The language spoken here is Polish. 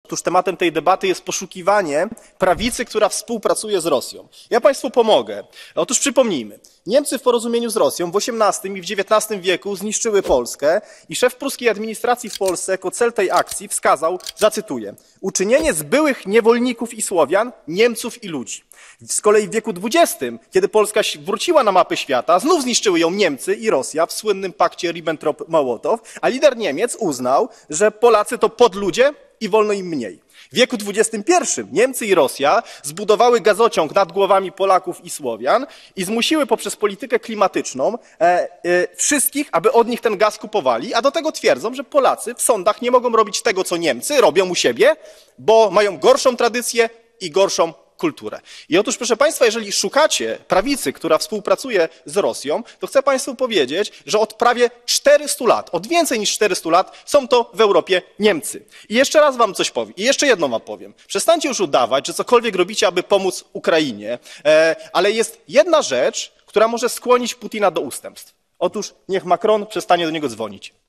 Otóż tematem tej debaty jest poszukiwanie prawicy, która współpracuje z Rosją. Ja Państwu pomogę. Otóż przypomnijmy. Niemcy w porozumieniu z Rosją w XVIII i w XIX wieku zniszczyły Polskę i szef pruskiej administracji w Polsce jako cel tej akcji wskazał, zacytuję, uczynienie z byłych niewolników i Słowian Niemców i ludzi. Z kolei w wieku XX, kiedy Polska wróciła na mapę świata, znów zniszczyły ją Niemcy i Rosja w słynnym pakcie Ribbentrop-Mołotow, a lider Niemiec uznał, że Polacy to podludzie i wolno im mniej. W wieku XXI Niemcy i Rosja zbudowały gazociąg nad głowami Polaków i Słowian i zmusiły poprzez politykę klimatyczną wszystkich, aby od nich ten gaz kupowali, a do tego twierdzą, że Polacy w sądach nie mogą robić tego, co Niemcy robią u siebie, bo mają gorszą tradycję i gorszą kulturę. I otóż, proszę Państwa, jeżeli szukacie prawicy, która współpracuje z Rosją, to chcę Państwu powiedzieć, że od prawie 400 lat, od więcej niż 400 lat są to w Europie Niemcy. I jeszcze raz Wam coś powiem, i jeszcze jedno Wam powiem. Przestańcie już udawać, że cokolwiek robicie, aby pomóc Ukrainie, ale jest jedna rzecz, która może skłonić Putina do ustępstw. Otóż niech Macron przestanie do niego dzwonić.